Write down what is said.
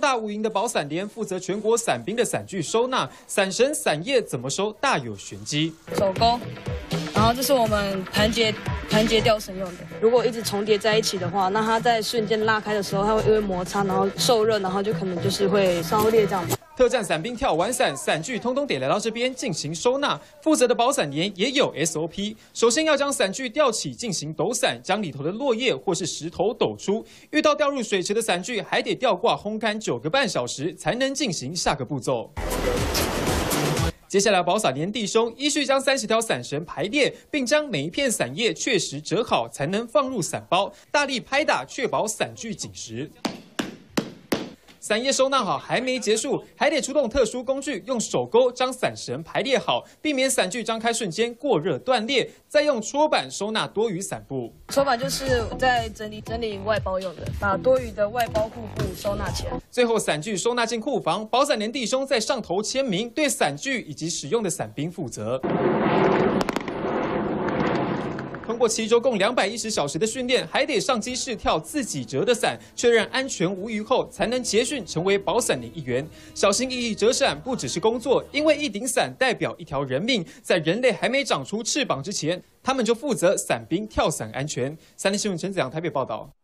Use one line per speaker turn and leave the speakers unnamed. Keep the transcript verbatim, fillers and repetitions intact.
大无垠的保伞连负责全国伞兵的伞具收纳，伞绳、伞叶怎么收大有玄机。
手钩，然后这是我们盘结盘结吊绳用的。如果一直重叠在一起的话，那它在瞬间拉开的时候，它会因为摩擦，然后受热，然后就可能就是会烧裂这样子。
特战伞兵跳完伞，伞具通通得来到这边进行收纳。负责的保伞连也有 S O P， 首先要将伞具吊起进行抖伞，将里头的落叶或是石头抖出。遇到掉入水池的伞具，还得吊挂烘干九个半小时，才能进行下个步骤。 接下来，保伞连弟兄依序将三十条伞绳排列，并将每一片伞叶确实折好，才能放入伞包，大力拍打，确保伞具紧实。 伞叶收纳好还没结束，还得出动特殊工具，用手钩将伞绳排列好，避免伞具张开瞬间过热断裂。再用戳板收纳多余伞布。
戳板就是在整理整理外包用的，把多余的外包护布收纳起来。
最后伞具收纳进库房，保伞连弟兄在上头签名，对伞具以及使用的伞兵负责。 通过七周共两百一十小时的训练，还得上机试跳自己折的伞，确认安全无虞后，才能结训成为保伞连一员。小心翼翼折伞不只是工作，因为一顶伞代表一条人命，在人类还没长出翅膀之前，他们就负责伞兵跳伞安全。三立新闻陈子阳台北报道。